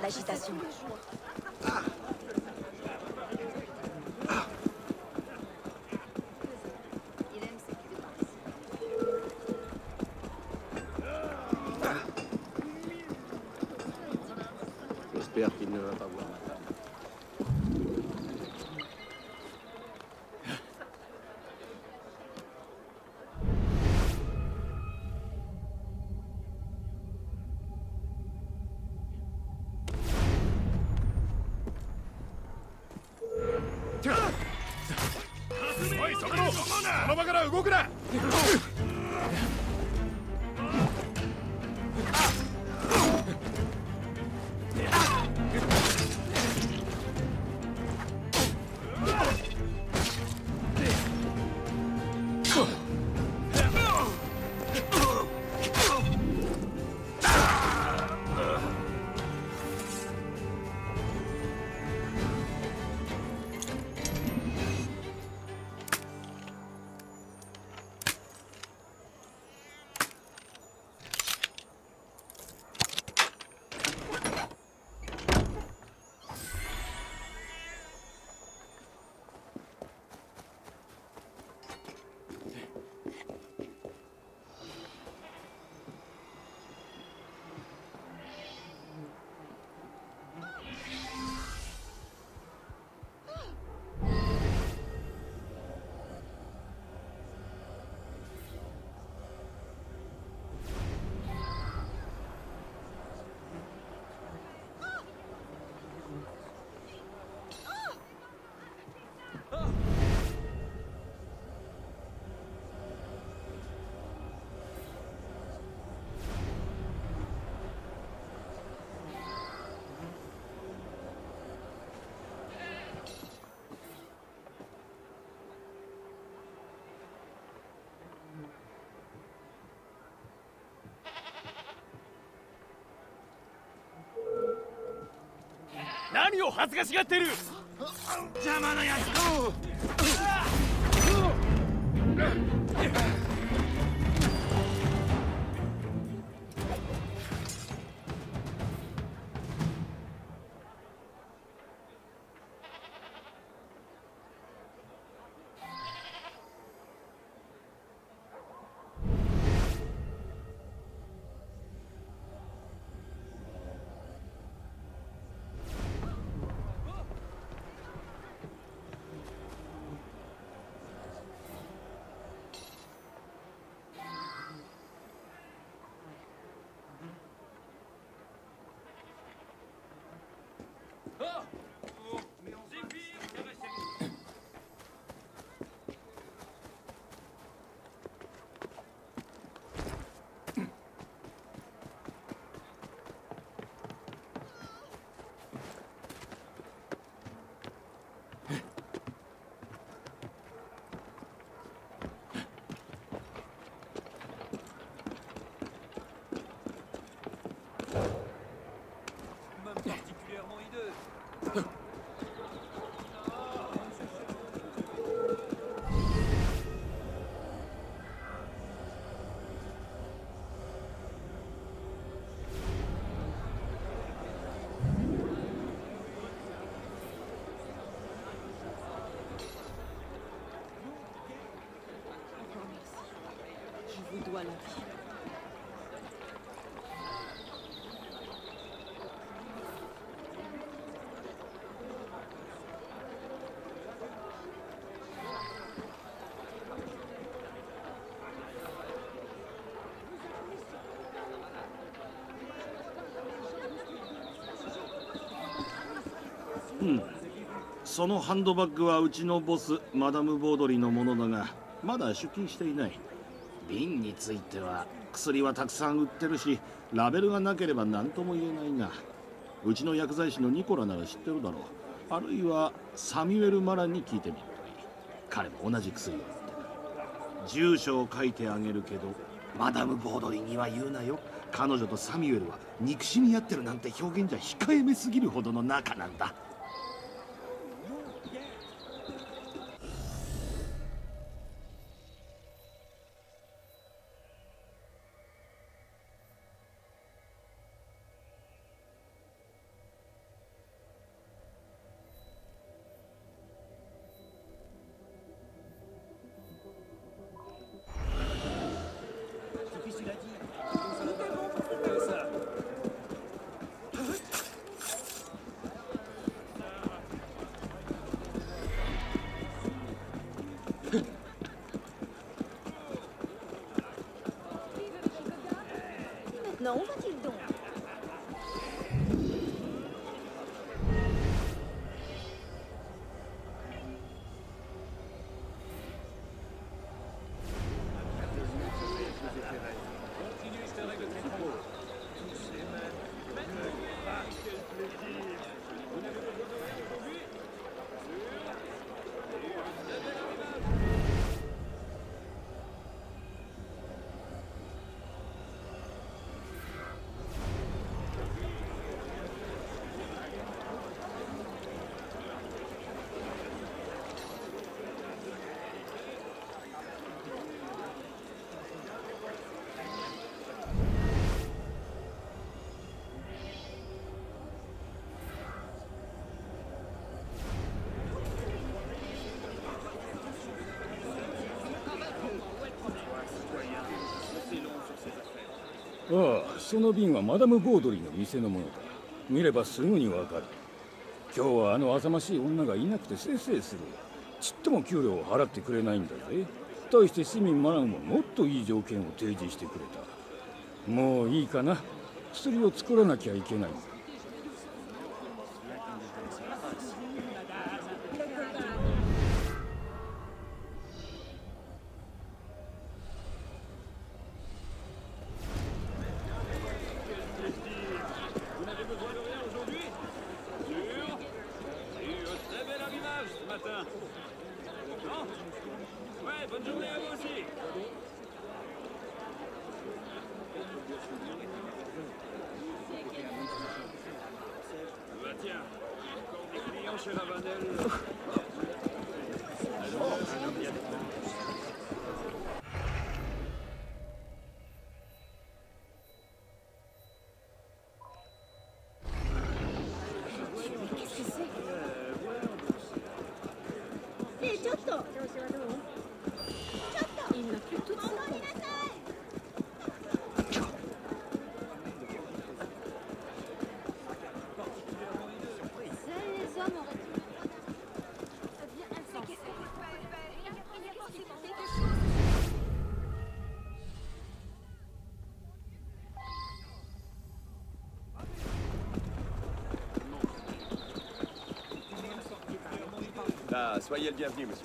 l'agitation. J'espère qu'il ne va pas voir ma femme. おい、そこのその場から動くな。何を恥ずかしがってる。邪魔なやつよ。 Je vous dois la vie. Hmm. そのハンドバッグはうちのボスマダム・ボードリーのものだがまだ出勤していない。瓶については薬はたくさん売ってるしラベルがなければ何とも言えないがうちの薬剤師のニコラなら知ってるだろう。あるいはサミュエル・マランに聞いてみるといい。彼も同じ薬を売ってる。住所を書いてあげるけどマダム・ボードリーには言うなよ。彼女とサミュエルは憎しみ合ってるなんて表現じゃ控えめすぎるほどの仲なんだ。 Non, va-t-il donc? ああ、その瓶はマダム・ボードリーの店のものだ。見ればすぐにわかる。今日はあの浅ましい女がいなくてせいせいする。ちっとも給料を払ってくれないんだぜ。対して市民マランはもっといい条件を提示してくれた。もういいかな。薬を作らなきゃいけないんだ。 Ah, soyez le bienvenu, monsieur.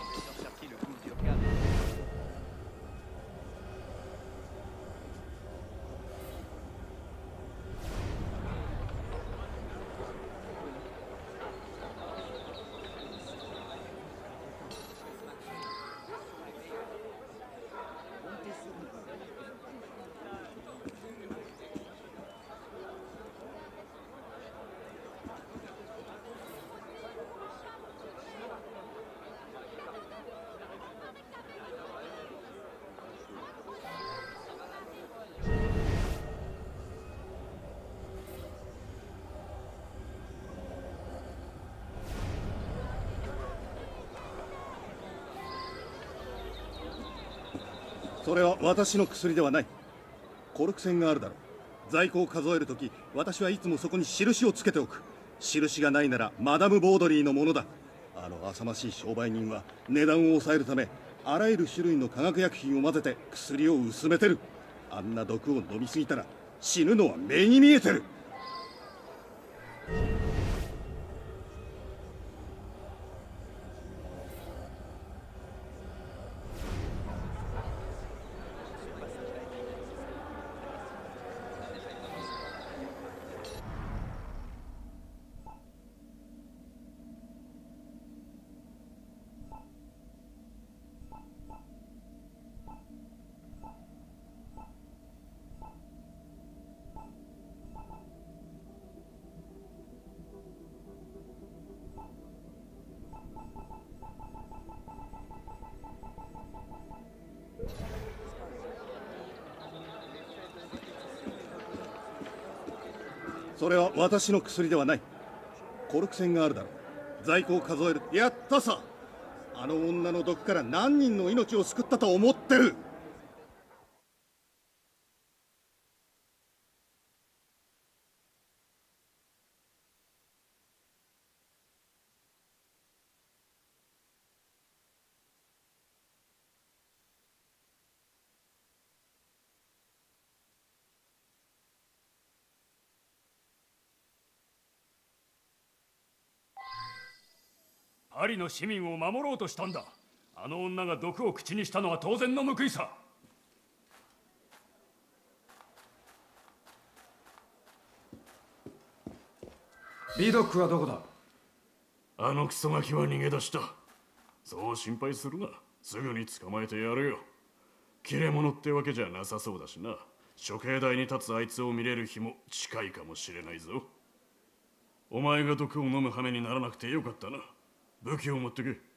それは私の薬ではない。コルク線があるだろう。在庫を数えるとき、私はいつもそこに印をつけておく。印がないならマダム・ボードリーのものだ。あの浅ましい商売人は値段を抑えるため、あらゆる種類の化学薬品を混ぜて薬を薄めてる。あんな毒を飲みすぎたら死ぬのは目に見えてる。それは私の薬ではない。コルク線があるだろう。在庫を数える。やったさ。あの女の毒から何人の命を救ったと思ってる。 パリの市民を守ろうとしたんだ。あの女が毒を口にしたのは当然の報いさ。 ビドックはどこだ？ あのクソガキは逃げ出した。そう心配するな。すぐに捕まえてやるよ。切れ者ってわけじゃなさそうだしな。処刑台に立つあいつを見れる日も近いかもしれないぞ。お前が毒を飲む羽目にならなくてよかったな。武器を持ってけ。